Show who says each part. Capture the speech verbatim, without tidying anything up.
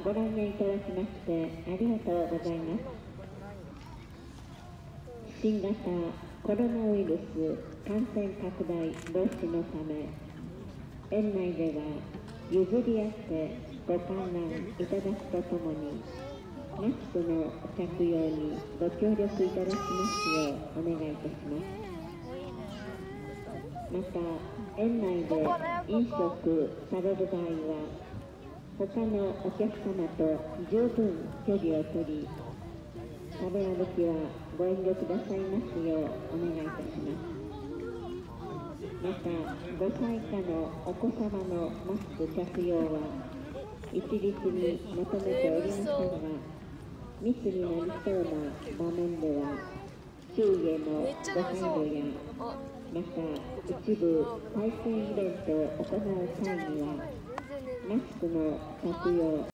Speaker 1: ご来園いただきましてありがとうございます。新型コロナウイルス感染拡大防止のため、園内では譲り合ってご観覧いただくとともに、マスクの着用にご協力いただきますようお願いいたします。また、園内で飲食される場合は、他のお客様と十分距離を取り、食べ歩きはご遠慮くださいますようお願いいたします。また、ごさい以下のお子様のマスク着用は一律に求めておりませんが、密になりそうな場面では周囲へのご配慮や、また一部体験イベントを行う際にはマスクの着用